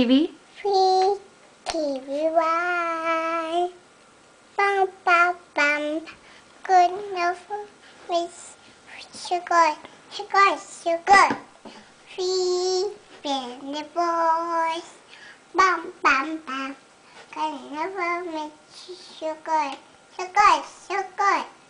TV? Free KBY. Bum bum bum. Good enough with sugar, sugar, sugar. Free Bendy boys. Bum bum bum. Good enough with sugar, sugar, sugar.